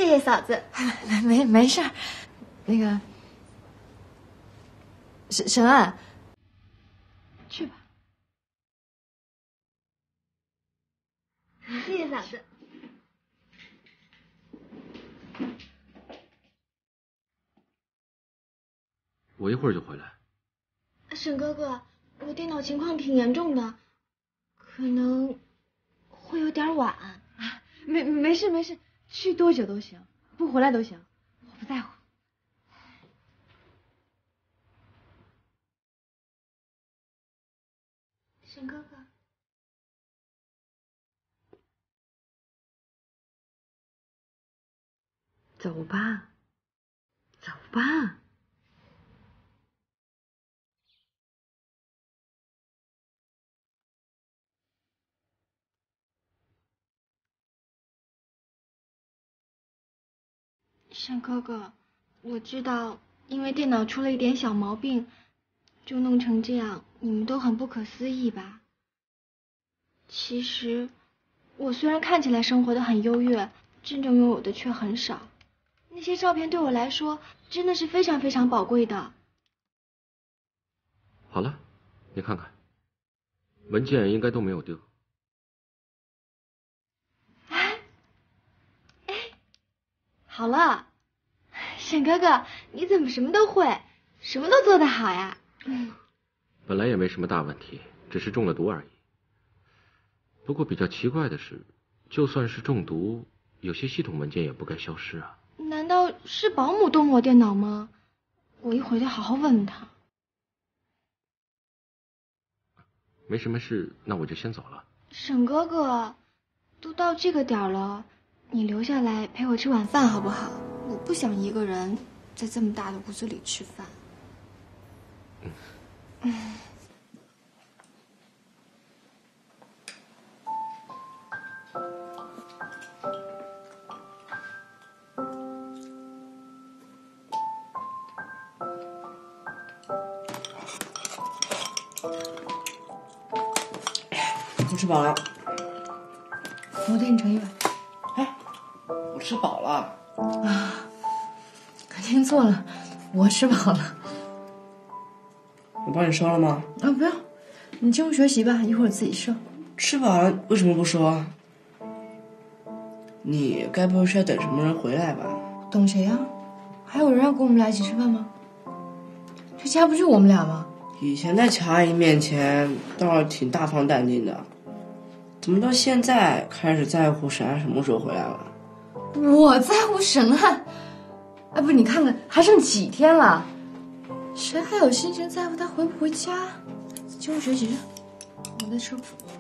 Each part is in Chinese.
谢嫂子。 没事儿。那个沈安，去吧。 谢谢嫂子。 我一会儿就回来。 沈哥哥，我电脑情况挺严重的，可能会有点晚。 啊，没事，去多久都行，不回来都行，我不在乎。 沈哥哥。 走吧，走吧。 沈哥哥，我知道，因为电脑出了一点小毛病，就弄成这样，你们都很不可思议吧？其实，我虽然看起来生活的很优越，真正拥有的却很少。那些照片对我来说真的是非常非常宝贵的。 好了，你看看，文件应该都没有丢。 哎，好了，沈哥哥，你怎么什么都会，什么都做得好呀？ 本来也没什么大问题，只是中了毒而已。不过比较奇怪的是，就算是中毒，有些系统文件也不该消失啊。 难道是保姆动我电脑吗？我一回去好好问问他。 没事，那我就先走了。 沈哥哥，都到这个点了，你留下来陪我吃晚饭好不好？我不想一个人在这么大的屋子里吃饭。 我吃饱了。 我给你盛一碗。 哎，我吃饱了。 啊，听错了，我吃饱了。 我帮你收了吗？ 啊，不要，你进屋学习吧，一会儿自己收。 吃饱了为什么不说？你该不会是要等什么人回来吧？ 等谁呀？还有人要跟我们俩一起吃饭吗？这家不就我们俩吗？ 以前在乔阿姨面前倒是挺大方淡定的，怎么到现在开始在乎沈安什么时候回来了？ 我在乎沈安？哎，不，你看看还剩几天了，谁还有心情在乎他回不回家？进屋学习去，我在吃。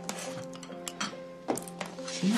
行吧。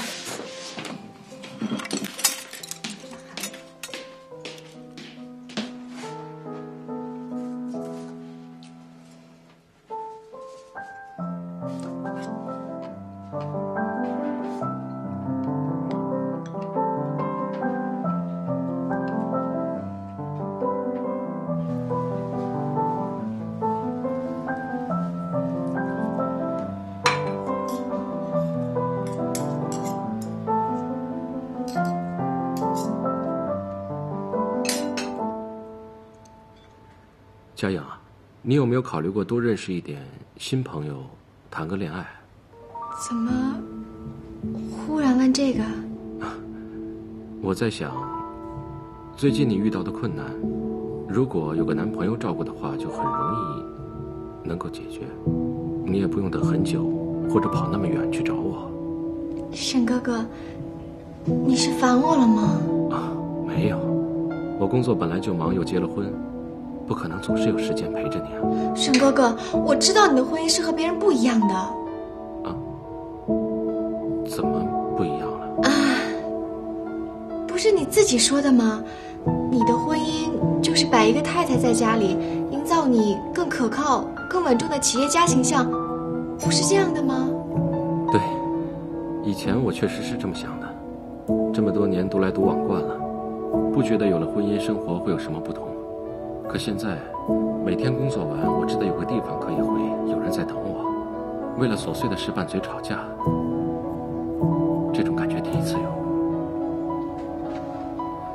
佳颖啊，你有没有考虑过多认识一点新朋友，谈个恋爱？ 怎么忽然问这个？ 我在想，最近你遇到的困难，如果有个男朋友照顾的话，就很容易能够解决。你也不用等很久，或者跑那么远去找我。 沈哥哥，你是烦我了吗？ 啊，没有，我工作本来就忙，又结了婚，不可能总是有时间陪着你啊。 沈哥哥，我知道你的婚姻是和别人不一样的。 啊？怎么不一样了？ 啊，不是你自己说的吗？你的婚姻就是摆一个太太在家里，营造你更可靠、更稳重的企业家形象，不是这样的吗？ 对，以前我确实是这么想的，这么多年独来独往惯了，不觉得有了婚姻生活会有什么不同。可现在，每天工作完，我知道有个地方可以回，有人在等我。为了琐碎的事拌嘴吵架，这种感觉第一次有。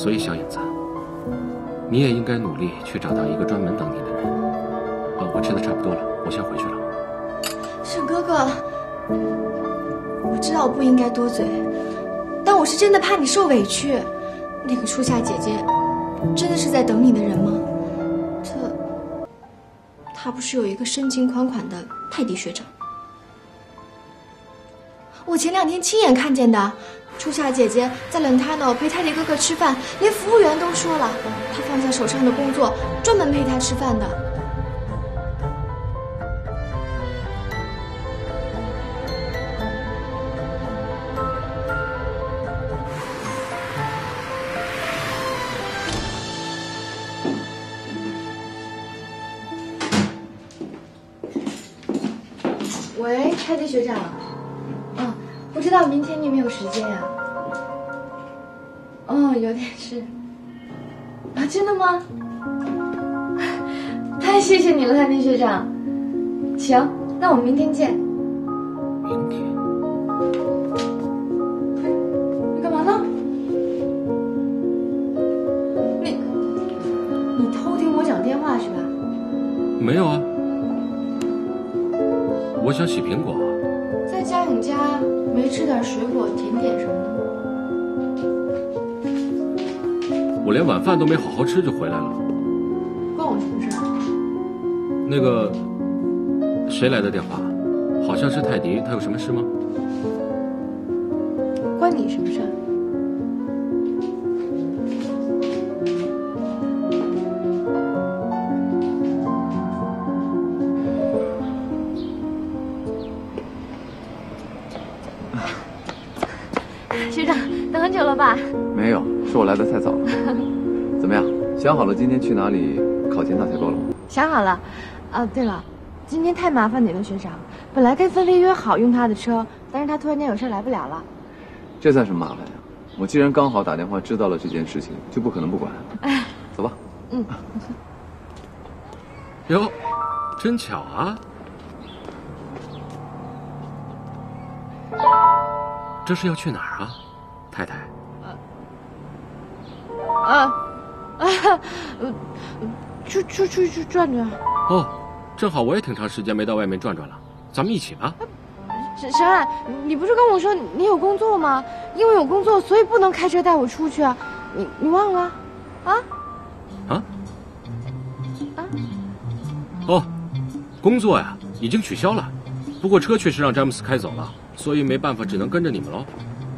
所以小影子，你也应该努力去找到一个专门等你的人。我吃的差不多了，我先回去了。 沈哥哥，我知道我不应该多嘴，但我是真的怕你受委屈。那个初夏姐姐，真的是在等你的人吗？她不是有一个深情款款的泰迪学长？我前2天亲眼看见的，初夏姐姐在冷塔诺陪泰迪哥哥吃饭，连服务员都说了，她放下手上的工作，专门陪他吃饭的。喂，泰迪学长。不知道明天你有没有时间呀？有点事。真的吗？太谢谢你了，泰迪学长。行，那我们明天见。 明天？ 你干嘛呢？你偷听我讲电话是吧？ 没有啊，我想洗苹果。 在嘉颖家没吃点水果甜点什么的吗？ 我连晚饭都没好好吃就回来了。 关我什么事啊？ 那个，谁来的电话？好像是泰迪，他有什么事吗？ 关你什么事？学长，等很久了吧？ 没有，是我来的太早了。怎么样，想好了今天去哪里考前大采购了吗？ 想好了。对了，今天太麻烦你了，学长。本来跟芬菲约好用他的车，但是他突然间有事来不了了。 这算什么麻烦呀？我既然刚好打电话知道了这件事情，就不可能不管。走吧。 哟，真巧啊！这是要去哪儿啊，太太？ 出去转转。 哦，正好我也挺长时间没到外面转转了，咱们一起吧。 沈安，你不是跟我说你有工作吗？因为有工作，所以不能开车带我出去啊！你忘了？ 哦，工作呀，已经取消了，不过车确实让詹姆斯开走了，所以没办法，只能跟着你们喽。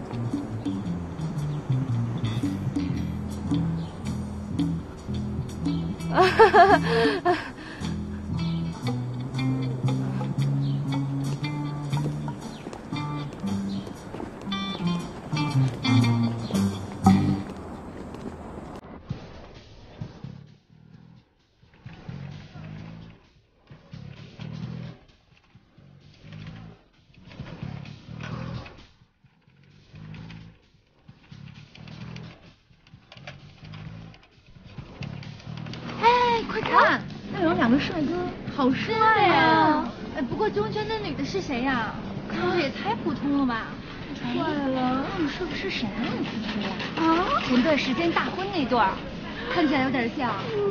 快看，那有2个帅哥，好帅呀！不过中间那女的是谁呀？看着也太普通了吧。帅了，你说的是谁啊？你说呀？前段时间大婚那对儿，看起来有点像。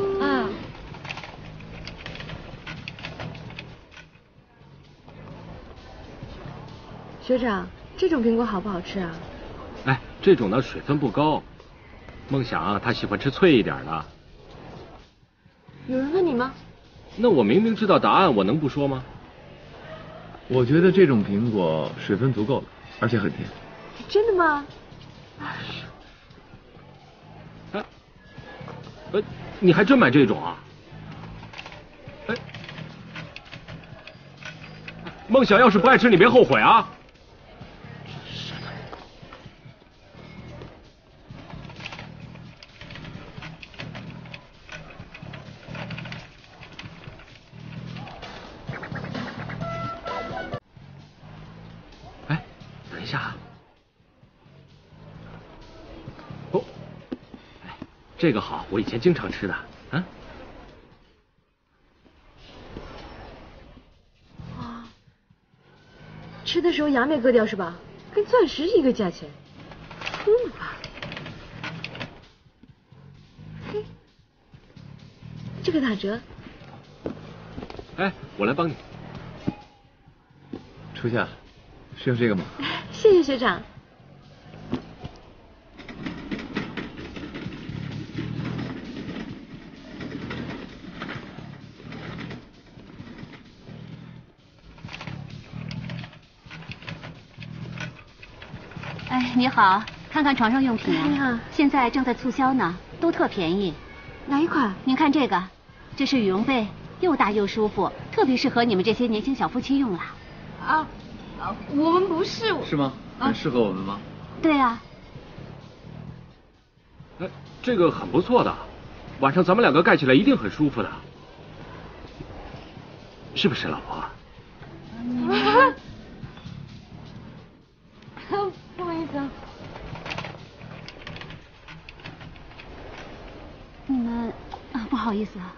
学长，这种苹果好不好吃啊？ 这种呢水分不高，梦想他喜欢吃脆一点的。 有人问你吗？ 那我明明知道答案，我能不说吗？ 我觉得这种苹果水分足够了，而且很甜。 真的吗？ 你还真买这种啊？梦想要是不爱吃，你别后悔啊！等一下啊！这个好，我以前经常吃的。 吃的时候牙没割掉是吧？跟钻石一个价钱，哭吧。 这个打折。 哎，我来帮你。 初夏，需要这个吗？ 谢谢学长。 哎，你好，看看床上用品啊。 你好， 现在正在促销呢，都特便宜。 哪一款？ 您看这个，这是羽绒被，又大又舒服，特别适合你们这些年轻小夫妻用了。 我们不是。 是吗？很适合我们吗？ 对啊。 哎，这个很不错的，晚上咱们两个盖起来一定很舒服的，是不是，老婆？ 不好意思啊。 你们不好意思啊。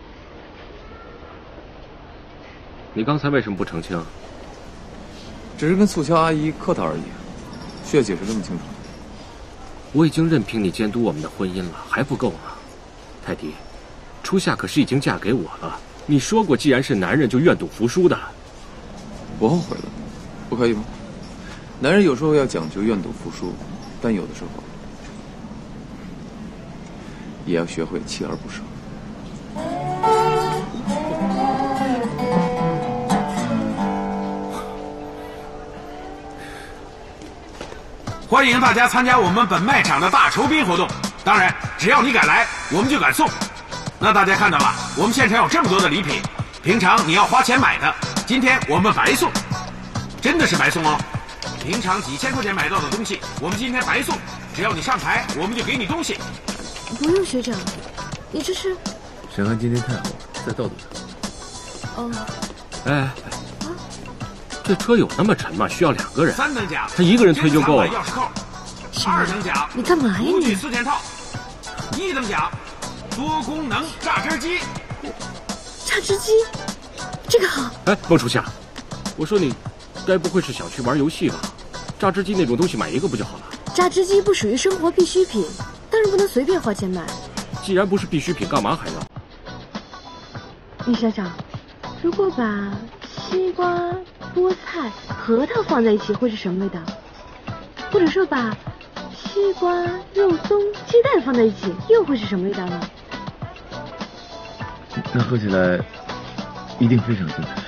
你刚才为什么不澄清？ 只是跟促销阿姨客套而已，需要解释这么清楚？ 我已经任凭你监督我们的婚姻了，还不够吗？泰迪，初夏可是已经嫁给我了。你说过，既然是男人，就愿赌服输的。 我后悔了，不可以吗？男人有时候要讲究愿赌服输，但有的时候也要学会锲而不舍。 欢迎大家参加我们本卖场的大酬宾活动，当然只要你敢来，我们就敢送。那大家看到了，我们现场有这么多的礼品，平常你要花钱买的，今天我们白送，真的是白送哦。平常几千块钱买到的东西，我们今天白送，只要你上台，我们就给你东西。 不用学长，你这是？ 沈安今天太好了，再倒倒他。 哎，这车有那么沉吗？需要2个人 ？3等奖， 他一个人推就够了。 钥匙扣。2等奖， 你干嘛呀你？ 厨具4件套。1等奖，多功能榨汁机。 榨汁机，这个好。 哎，孟初夏，我说你，该不会是想去玩游戏吧？榨汁机那种东西买一个不就好了？ 榨汁机不属于生活必需品，当然不能随便花钱买。 既然不是必需品，干嘛还要？ 你想想，如果把西瓜、菠菜、核桃放在一起会是什么味道？或者说把西瓜、肉松、鸡蛋放在一起又会是什么味道呢？ 那喝起来一定非常精彩。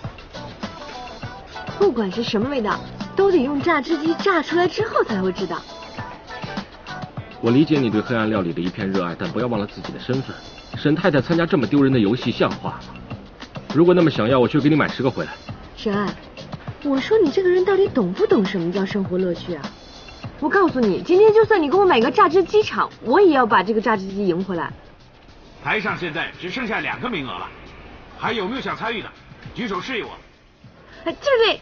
不管是什么味道，都得用榨汁机榨出来之后才会知道。 我理解你对黑暗料理的一片热爱，但不要忘了自己的身份。沈太太参加这么丢人的游戏，像话吗？如果那么想要，我去给你买10个回来。 沈安，我说你这个人到底懂不懂什么叫生活乐趣啊？我告诉你，今天就算你给我买个榨汁机场，我也要把这个榨汁机赢回来。 台上现在只剩下2个名额了，还有没有想参与的？举手示意我。 哎，这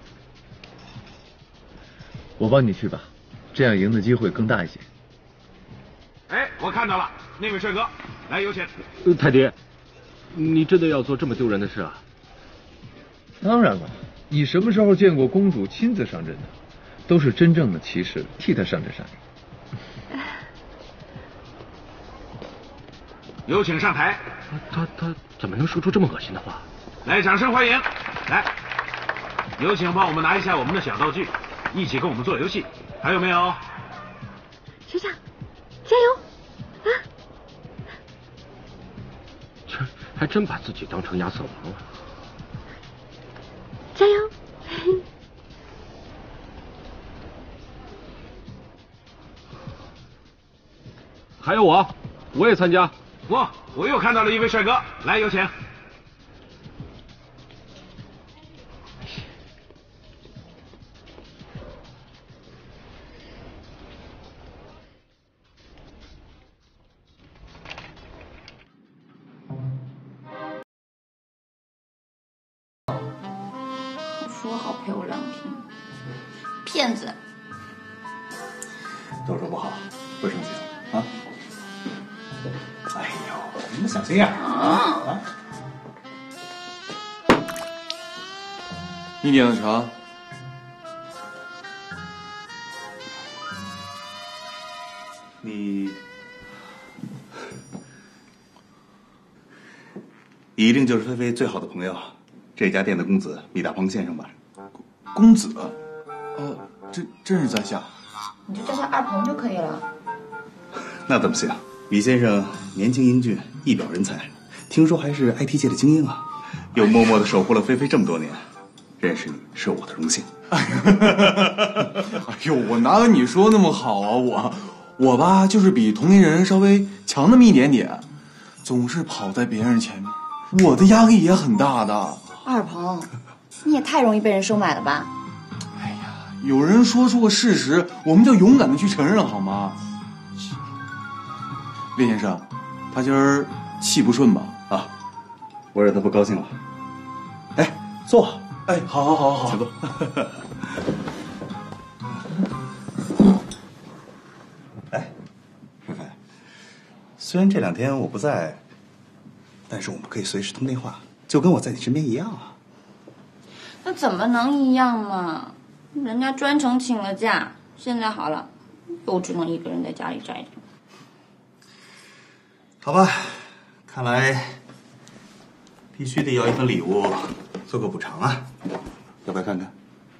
我帮你去吧，这样赢的机会更大一些。 哎，我看到了，那位帅哥，来有请。 泰迪，你真的要做这么丢人的事啊？ 当然了，你什么时候见过公主亲自上阵的？都是真正的骑士替她上阵上阵。 有请上台。 他怎么能说出这么恶心的话？ 来，掌声欢迎！来，有请帮我们拿一下我们的小道具，一起跟我们做游戏。还有没有？ 学长，加油！啊！ 这还真把自己当成亚瑟王了。 加油！ 还有我也参加。 我又看到了一位帅哥，来有请。 说好陪我2天，骗子！ 都说不好，会生气的啊！哎呦，你们小心眼啊！ 1年的茶。 你一定就是菲菲最好的朋友，这家店的公子米大鹏先生吧？ 公子？真是在下。 你就叫他二鹏就可以了。 那怎么行？米先生年轻英俊，一表人才，听说还是 IT 界的精英啊，又默默地守护了菲菲这么多年，认识你是我的荣幸。 哎呦，我哪有你说那么好啊？我吧，就是比同龄人稍微强那么一点点，总是跑在别人前面，我的压力也很大的。 二鹏，你也太容易被人收买了吧？ 哎呀，有人说出个事实，我们就勇敢的去承认好吗？魏先生，他今儿气不顺吧？ 啊，我惹他不高兴了。哎，坐。 哎，好， 请坐。哎，菲菲，虽然这2天我不在，但是我们可以随时通电话，就跟我在你身边一样啊。 那怎么能一样嘛？人家专程请了假，现在好了，又只能一个人在家里宅着。 好吧，看来必须得要一份礼物做个补偿啊，要不要看看？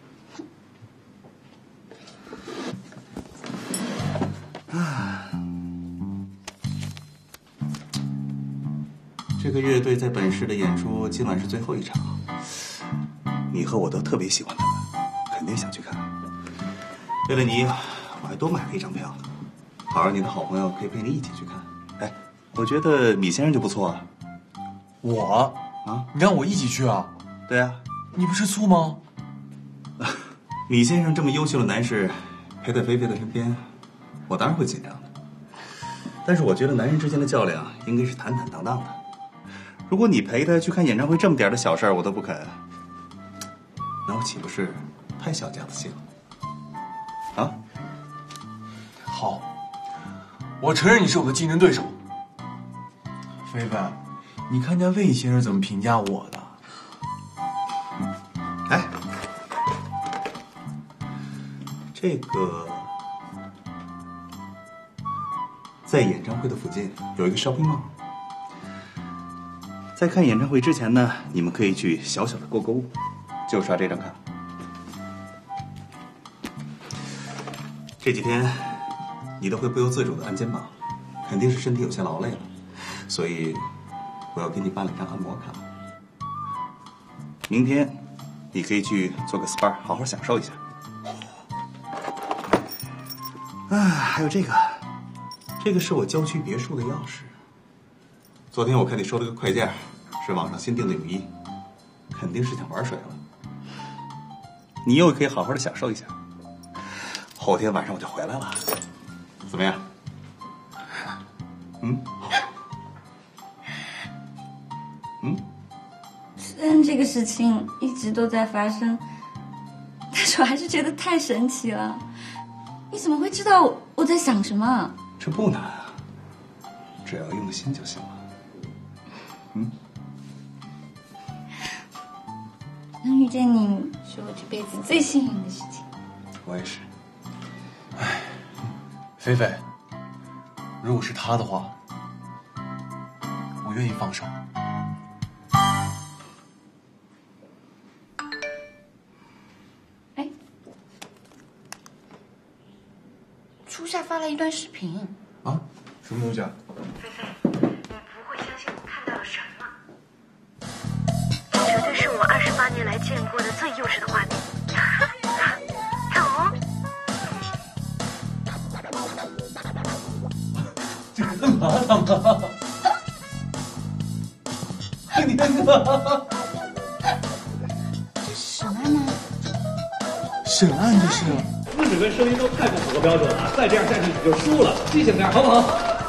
这个乐队在本市的演出今晚是最后一场，你和我都特别喜欢他们，肯定想去看。为了你，我还多买了1张票，好让你的好朋友可以陪你一起去看。哎，我觉得米先生就不错啊。 我啊，你让我一起去啊？ 对啊， 你不吃醋吗？ 米先生这么优秀的男士陪在菲菲的身边，我当然会紧张的。但是我觉得男人之间的较量应该是坦坦荡荡的。如果你陪他去看演唱会这么点的小事儿我都不肯，那我岂不是太小家子气了？啊？ 好，我承认你是我的竞争对手。菲菲，你看见魏先生怎么评价我的？ 哎，这个在演唱会的附近有一个 shopping mall， 在看演唱会之前呢，你们可以去小小的购物，就刷这张卡。这几天你都会不由自主的按肩膀，肯定是身体有些劳累了，所以我要给你办了一张按摩卡。明天你可以去做个 SPA， 好好享受一下。啊，还有这个是我郊区别墅的钥匙。昨天我看你收了个快件，是网上新订的泳衣，肯定是想玩水了。你又可以好好的享受一下。后天晚上我就回来了，怎么样？ 虽然这个事情一直都在发生，但是我还是觉得太神奇了。你怎么会知道我在想什么？ 这不难啊，只要用心就行了。 能遇见你是我这辈子最幸运的事情。 我也是。 哎，菲菲，如果是他的话，我愿意放手。 哎，初夏发了一段视频。 啊？什么东西啊？ 菲菲，你不会相信我看到了什么？这绝对是我28年来见过的最幼稚的画面。看哦。 这干嘛呢？你看看， 这是审案吗？ 审案这是。 字质跟声音都太不符合标准了，再这样下去你就输了，记性点好不好？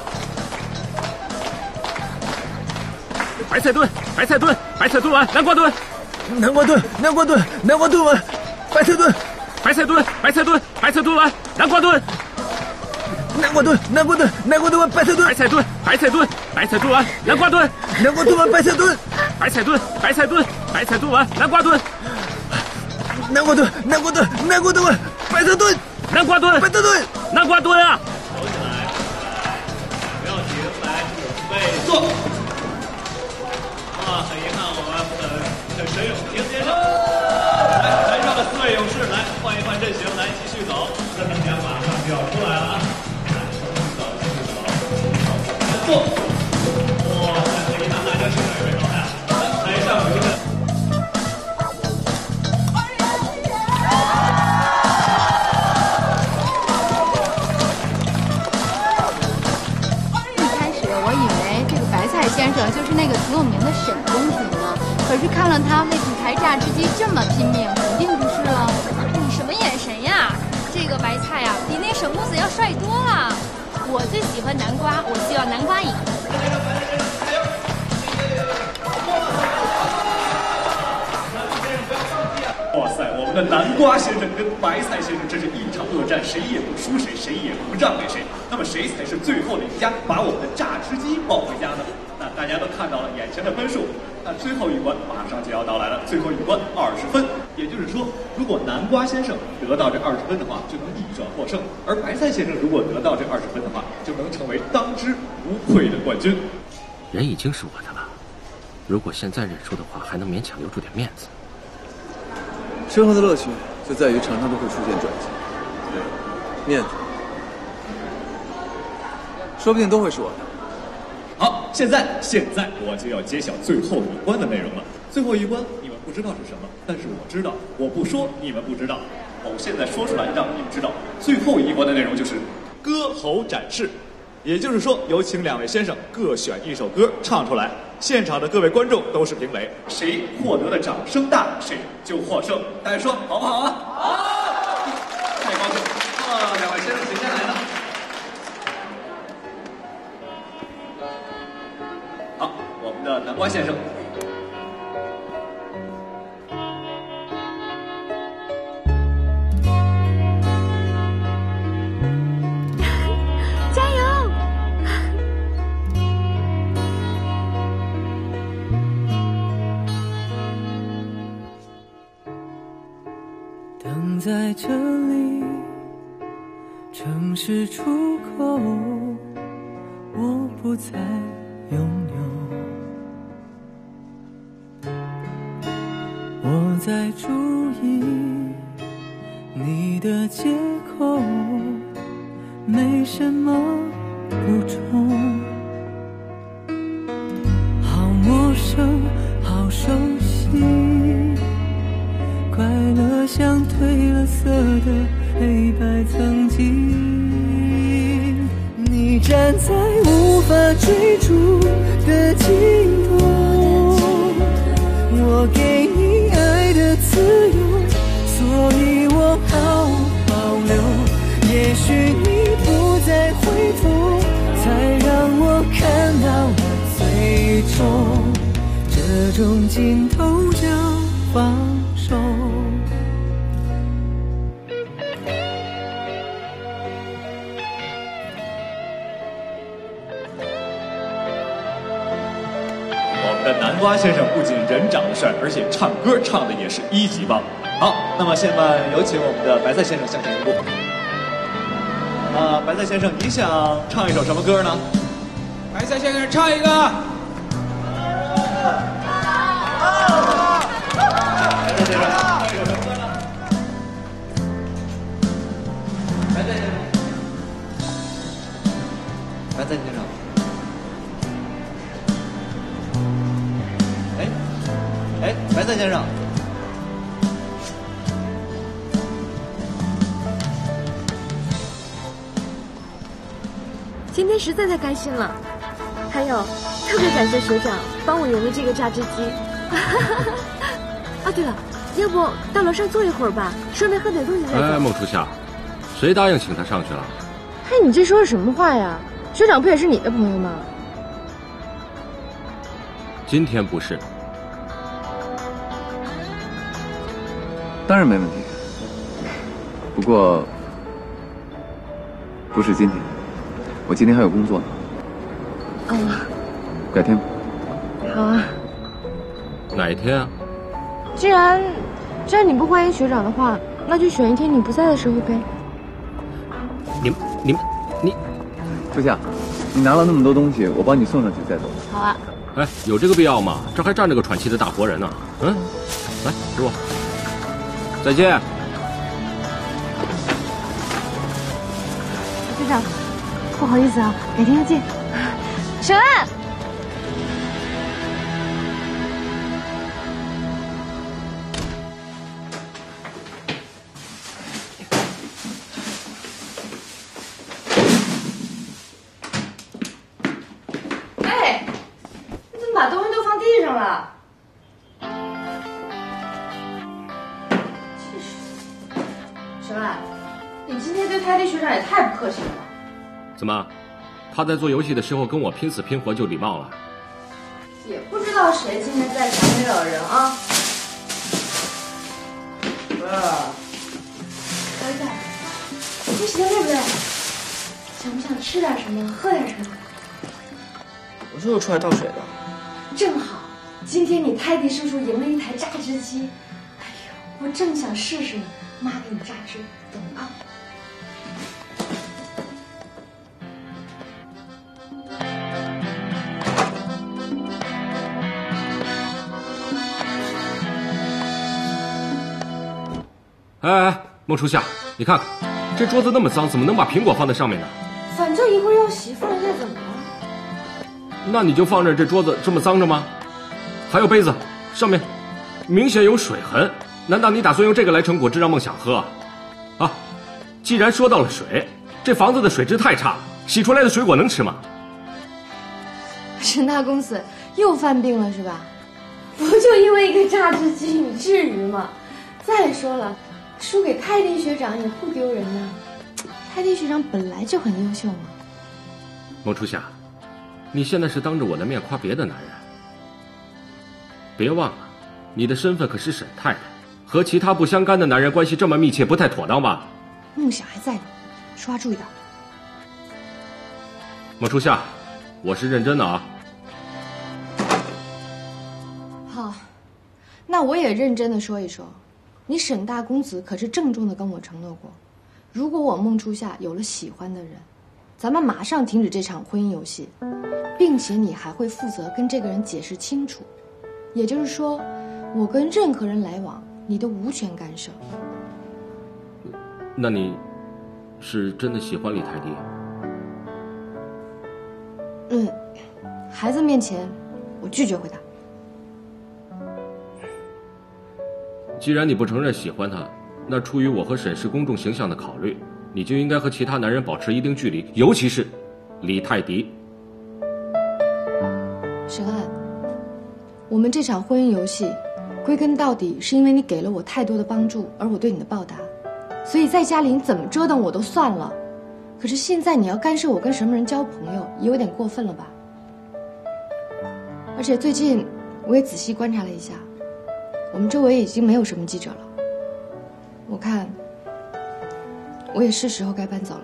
白菜炖，白菜炖，白菜炖完，南瓜炖， 南瓜炖，南瓜炖，南瓜炖完，白菜炖， 白菜炖，白菜炖，白菜炖完，南瓜炖， 南瓜炖，南瓜炖，南瓜炖完，白菜炖， 白菜炖，白菜炖，白菜炖完，南瓜炖， 南瓜炖完，白菜炖， 白菜炖，白菜炖，白菜炖完，南瓜炖， 南瓜炖，南瓜炖，南瓜炖完，白菜炖， 南瓜炖， 白菜炖， 南瓜炖啊！ 走起来，不要停，来，准备坐。啊， 挺有名的沈公主呢，可是看了她为品牌榨汁机这么拼命，肯定不是了。 你什么眼神呀？这个白菜呀，比那沈公子要帅多了。我最喜欢南瓜，我希望南瓜赢。 哇塞，我们的南瓜先生跟白菜先生真是一场恶战，谁也不输谁，谁也不让给谁。那么谁才是最后的赢家，把我们的榨汁机抱回家呢？那大家都看到了眼前的分数，那最后一关马上就要到来了，最后一关20分。也就是说，如果南瓜先生得到这20分的话，就能逆转获胜；而白菜先生如果得到这20分的话，就能成为当之无愧的冠军。 人已经是我的了，如果现在认输的话，还能勉强留住点面子。 生活的乐趣就在于常常都会出现转机，面子，说不定都会是我的。 好，现在我就要揭晓最后一关的内容了。最后一关你们不知道是什么，但是我知道，我不说你们不知道。我现在说出来让你们知道，最后一关的内容就是歌喉展示。也就是说，有请两位先生各选一首歌唱出来，现场的各位观众都是评委，谁获得的掌声大，谁就获胜。大家说好不好啊？好！太高兴了，两位先生谁先来呢？好，我们的南瓜先生。 在这里，城市出口，我不再拥有。我在注意你的借口，没什么补充。好陌生，好熟悉。快乐像褪了色的黑白曾经，你站在无法追逐的尽头，我给你爱的自由，所以我毫无保留。也许你不再回头，才让我看到了最终，这种尽头叫放手。 南瓜先生不仅人长得帅，而且唱歌唱的也是1级棒。好，那么现在有请我们的白菜先生向前一步。白菜先生，你想唱一首什么歌呢？ 白菜先生唱一个。 白菜先生，白菜先生。白菜先生， 今天实在太开心了，还有特别感谢学长帮我赢了这个榨汁机。啊，对了，要不到楼上坐一会儿吧，顺便喝点东西再走。 哎，孟初夏，谁答应请他上去了？ 嘿，你这说的什么话呀？学长不也是你的朋友吗？ 今天不是。 当然没问题，不过不是今天，我今天还有工作呢。改天吧。 好啊。 哪一天啊？ 既然你不欢迎学长的话，那就选一天你不在的时候呗。 你， 初夏，你拿了那么多东西，我帮你送上去再走。 好啊。 哎，有这个必要吗？这还站着个喘气的大活人呢。来，师傅。再见， 学长，不好意思啊，改天再见。沈安， 哎，你怎么把东西都放沈安，你今天对泰迪学长也太不客气了吧？ 怎么，他在做游戏的时候跟我拼死拼活就礼貌了？ 也不知道谁今天在想没有人啊。儿子，你洗的累不累？想不想吃点什么，喝点什么？ 我就是出来倒水的。 正好，今天你泰迪叔叔赢了一台榨汁机，哎呦，我正想试试呢，妈给你榨汁，懂吗？ 哎，孟初夏，你看看，这桌子那么脏，怎么能把苹果放在上面呢？ 反正一会儿要洗，放一下怎么了？ 那你就放着这桌子这么脏着吗？还有杯子，上面明显有水痕，难道你打算用这个来盛果汁让梦想喝啊？啊，既然说到了水，这房子的水质太差了，洗出来的水果能吃吗？ 沈大公子又犯病了是吧？不就因为一个榨汁机，你至于吗？再说了，输给泰迪学长也不丢人呐。泰迪学长本来就很优秀嘛。 孟初夏，你现在是当着我的面夸别的男人，别忘了，你的身份可是沈太太，和其他不相干的男人关系这么密切，不太妥当吧？ 梦想还在呢，说话注意点。 孟初夏，我是认真的啊。 好，那我也认真的说一说，你沈大公子可是郑重的跟我承诺过，如果我孟初夏有了喜欢的人，咱们马上停止这场婚姻游戏，并且你还会负责跟这个人解释清楚，也就是说，我跟任何人来往，你都无权干涉。 那你是真的喜欢李泰迪？ 孩子面前，我拒绝回答。 既然你不承认喜欢他，那出于我和沈氏公众形象的考虑，你就应该和其他男人保持一定距离，尤其是李泰迪。 沈安，我们这场婚姻游戏，归根到底是因为你给了我太多的帮助，而我对你的报答，所以在家里你怎么折腾我都算了。可是现在你要干涉我跟什么人交朋友，也有点过分了吧？而且最近我也仔细观察了一下，我们周围已经没有什么记者了，我看我也是时候该搬走了。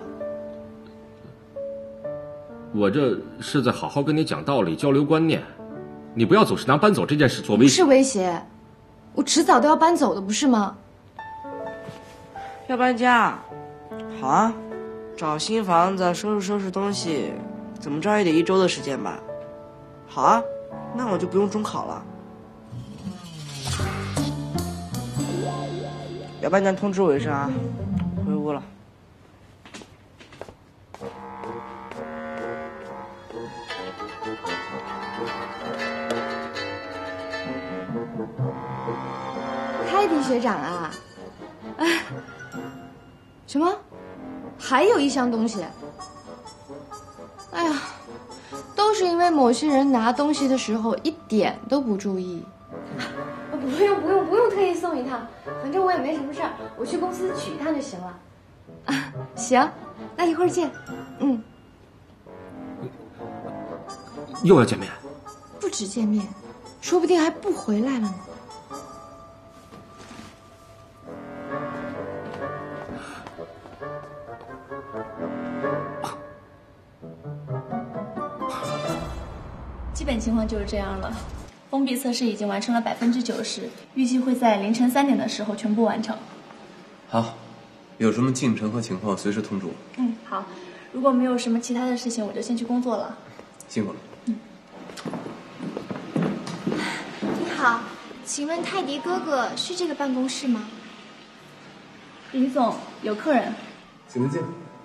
我这是在好好跟你讲道理，交流观念，你不要总是拿搬走这件事做威胁。 不是威胁，我迟早都要搬走的，不是吗？ 要搬家？好啊，找新房子，收拾东西，怎么着也得1周的时间吧。好啊，那我就不用中考了。要搬家通知我一声啊，回屋了。 泰迪学长啊，什么？还有一箱东西？哎呀，都是因为某些人拿东西的时候一点都不注意。不用特意送一趟，反正我也没什么事儿，我去公司取一趟就行了。啊，行，那一会儿见。 又要见面？ 不止见面，说不定还不回来了呢。 基本情况就是这样了。封闭测试已经完成了90%，预计会在凌晨3点的时候全部完成。 好，有什么进程和情况随时通知我。 好，如果没有什么其他的事情，我就先去工作了。 辛苦了。 你好，请问泰迪哥哥是这个办公室吗？ 李总，有客人， 请您进。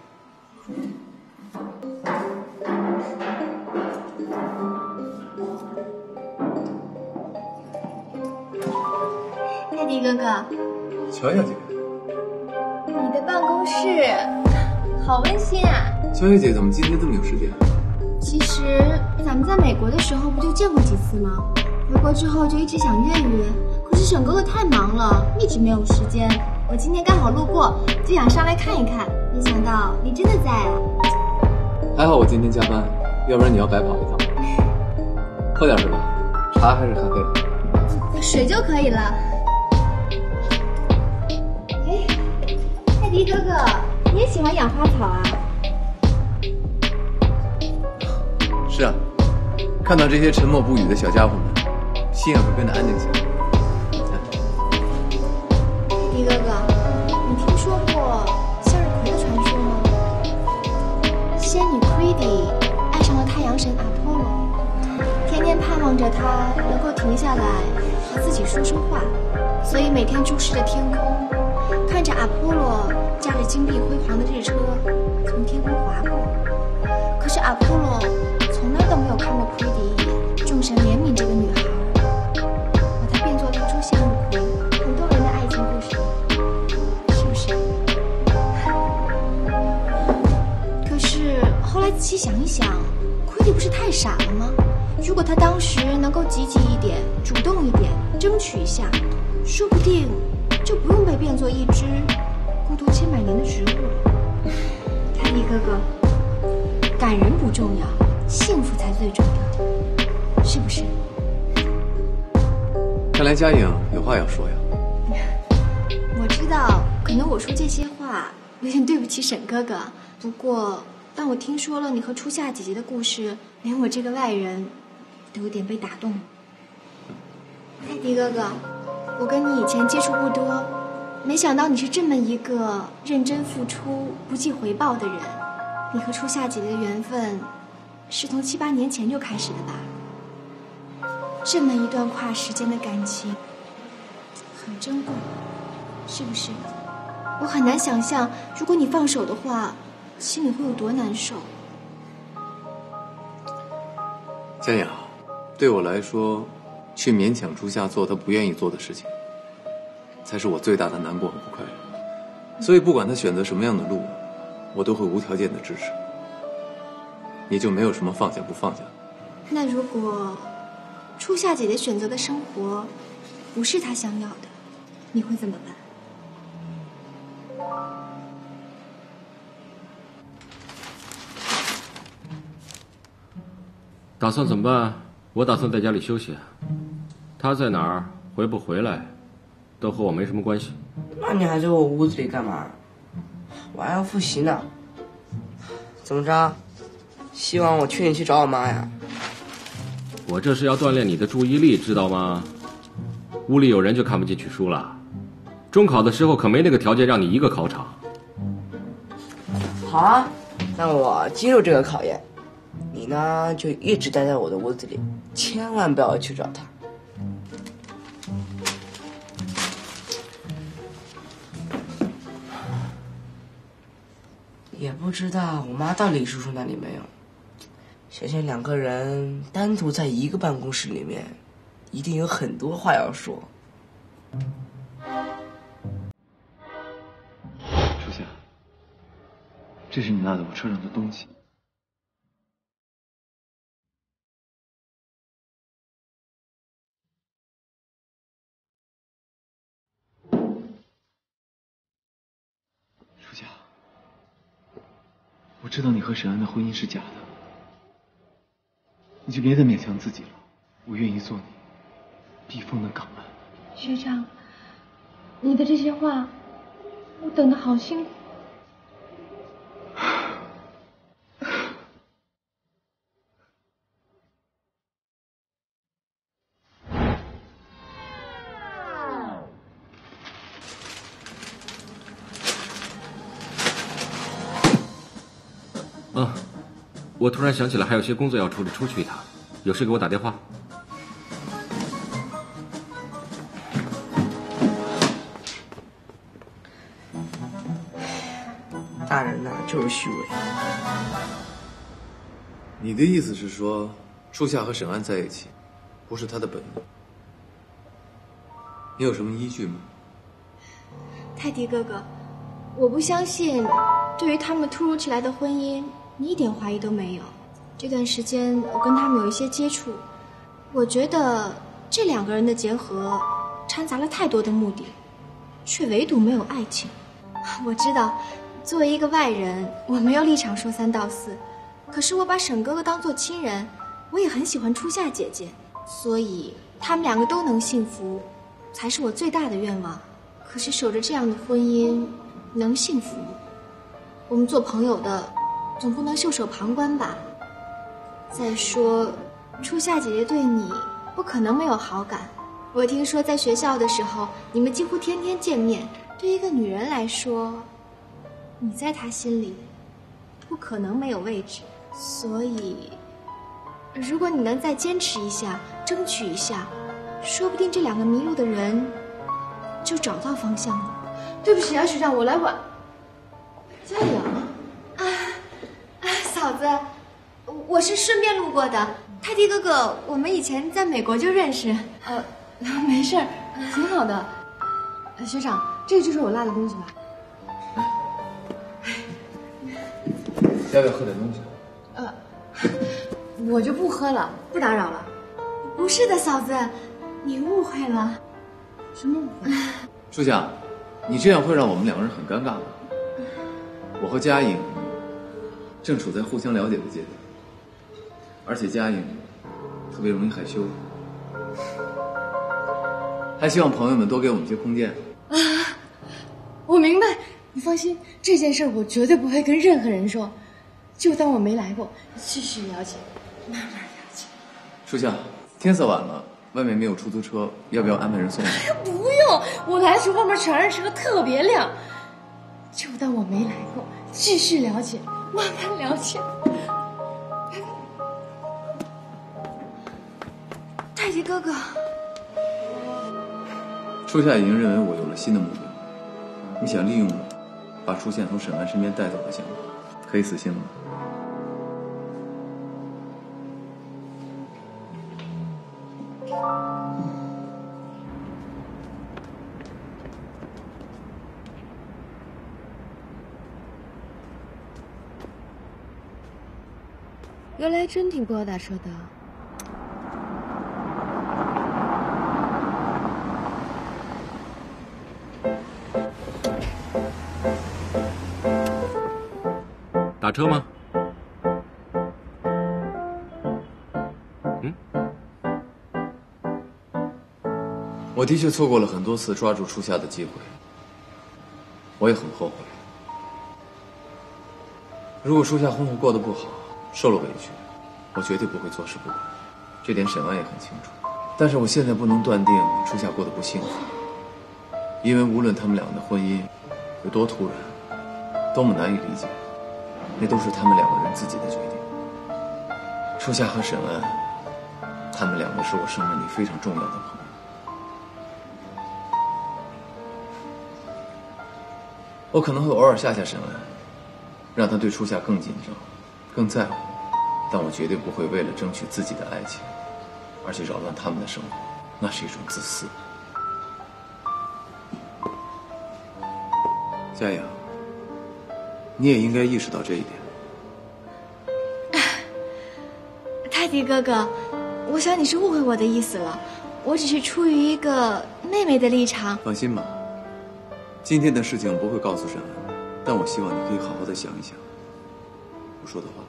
泰迪哥哥， 乔小姐， 你的办公室好温馨啊！ 乔小姐怎么今天这么有时间？ 其实咱们在美国的时候不就见过几次吗？回国之后就一直想约一约，可是沈哥哥太忙了，一直没有时间。 我今天刚好路过，就想上来看一看，没想到你真的在啊。 还好我今天加班，要不然你要白跑一趟。喝点什么？茶还是咖啡？ 水就可以了。哎，泰迪哥哥，你也喜欢养花草啊？ 是啊，看到这些沉默不语的小家伙们，心也会变得安静起来。 泰迪哥哥，你听说过向日葵的传说吗？仙女 Creedy 爱上了太阳神阿波罗，天天盼望着他能够停下来和自己说说话，所以每天注视着天空，看着阿波罗驾着金碧辉煌的日车从天空划过。可是阿波罗从来都没有看过 Creedy 一眼，众神怜悯这个女孩，把她变作了一株向日葵，很动人的爱情故事，是不是？可是后来仔细想一想，Creedy不是太傻了吗？如果他当时能够积极一点，主动一点，争取一下，说不定就不用被变作一只孤独千百年的植物了。泰迪哥哥，感人不重要，幸福才最重要，是不是？ 看来嘉颖有话要说呀。 我知道，可能我说这些话有点对不起沈哥哥，不过当我听说了你和初夏姐姐的故事，连我这个外人都有点被打动了。泰迪哥哥，我跟你以前接触不多，没想到你是这么一个认真付出不计回报的人。你和初夏姐姐的缘分是从7、8年前就开始的吧？这么一段跨时间的感情很珍贵，是不是？我很难想象，如果你放手的话，心里会有多难受。 嘉雅，对我来说，去勉强初夏做他不愿意做的事情，才是我最大的难过和不快乐。所以不管他选择什么样的路，我都会无条件的支持。也就没有什么放下不放下。 那如果初夏姐姐选择的生活不是她想要的，你会怎么办？ 打算怎么办？我打算在家里休息。他在哪儿，回不回来，都和我没什么关系。 那你还在我屋子里干嘛？我还要复习呢。怎么着？希望我劝你去找我妈呀？ 我这是要锻炼你的注意力，知道吗？屋里有人就看不进去书了。中考的时候可没那个条件让你一个考场。 好啊，那我接受这个考验。你呢，就一直待在我的屋子里，千万不要去找他。也不知道我妈到李叔叔那里没有。想想2个人单独在一个办公室里面，一定有很多话要说。 初夏，这是你落在我车上的东西。初夏，我知道你和沈安的婚姻是假的，你就别再勉强自己了。我愿意做你避风的港湾。 学长，你的这些话，我等得好辛苦。 我突然想起来还有些工作要处理，出去一趟，有事给我打电话。 大人呢，就是虚伪。 你的意思是说，初夏和沈安在一起，不是他的本意？你有什么依据吗？ 泰迪哥哥，我不相信，对于他们突如其来的婚姻，你一点怀疑都没有。这段时间我跟他们有一些接触，我觉得这2个人的结合掺杂了太多的目的。 却唯独没有爱情。我知道，作为一个外人，我没有立场说三道四。可是我把沈哥哥当作亲人，我也很喜欢初夏姐姐，所以他们两个都能幸福，才是我最大的愿望。可是守着这样的婚姻，能幸福吗？我们做朋友的，总不能袖手旁观吧？再说，初夏姐姐对你不可能没有好感。我听说在学校的时候，你们几乎天天见面。对一个女人来说，你在她心里不可能没有位置。所以，如果你能再坚持一下，争取一下，说不定这两个迷路的人就找到方向了。 对不起啊，学长，我来晚。 佳颖，嫂子，我是顺便路过的。泰迪哥哥，我们以前在美国就认识。 没事儿，挺好的。学长，这个就是我落的东西吧？ 要不要喝点东西？ 我就不喝了，不打扰了。 不是的，嫂子，你误会了。 什么误会？ 初夏，你这样会让我们两个人很尴尬的。我和佳颖正处在互相了解的阶段，而且佳颖特别容易害羞，还希望朋友们多给我们一些空间。 我明白，你放心，这件事我绝对不会跟任何人说，就当我没来过，继续了解，慢慢了解。 初夏，天色晚了，外面没有出租车，要不要安排人送你？ 不用，我来的时候外面全是车，特别亮。就当我没来过，继续了解，慢慢了解。 泰迪哥哥， 初夏已经认为我有了新的目标，你想利用我，把初夏从沈安身边带走的想法，可以死心了吗？ 原来真挺不好打车的。 打车吗？ 我的确错过了很多次抓住初夏的机会，我也很后悔。如果初夏婚后过得不好，受了委屈，我绝对不会坐视不管，这点沈安也很清楚。但是我现在不能断定初夏过得不幸福，因为无论他们俩的婚姻有多突然，多么难以理解，那都是他们两个人自己的决定。初夏和沈安，他们两个是我生命里非常重要的朋友。我可能会偶尔吓吓沈安，让他对初夏更紧张，更在乎，但我绝对不会为了争取自己的爱情而去扰乱他们的生活，那是一种自私。佳颖，你也应该意识到这一点。 泰迪哥哥，我想你是误会我的意思了，我只是出于一个妹妹的立场。 放心吧，今天的事情我不会告诉沈安，但我希望你可以好好的想一想我说的话。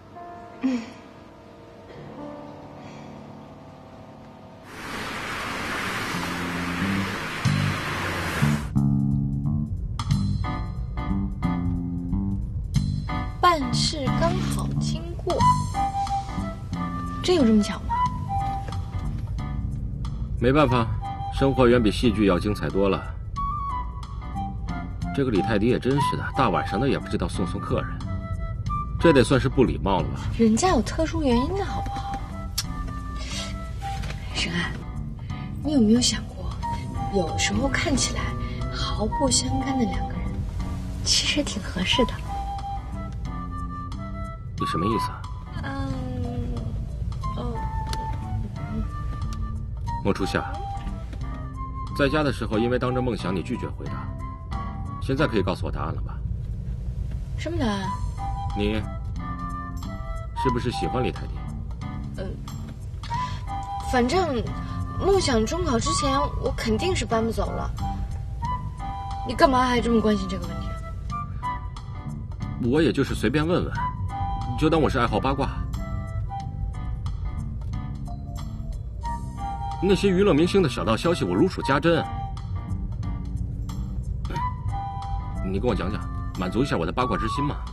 办事刚好经过，真有这么巧吗？ 没办法，生活远比戏剧要精彩多了。这个李泰迪也真是的，大晚上的也不知道送客人，这得算是不礼貌了吧？ 人家有特殊原因的好不好？沈安，你有没有想过，有时候看起来毫不相干的两个人，其实挺合适的。 你什么意思啊？孟初夏，在家的时候因为当着梦想你拒绝回答，现在可以告诉我答案了吧？ 什么答案？ 你是不是喜欢李泰迪？ 反正梦想中考之前我肯定是搬不走了。 你干嘛还这么关心这个问题？ 我也就是随便问问，你就当我是爱好八卦。那些娱乐明星的小道消息，我如数家珍。你跟我讲讲，满足一下我的八卦之心嘛。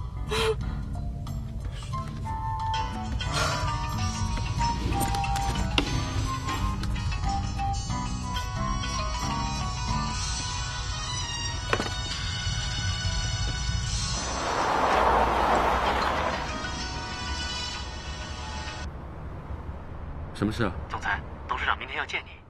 什么事啊？ 总裁，董事长明天要见你。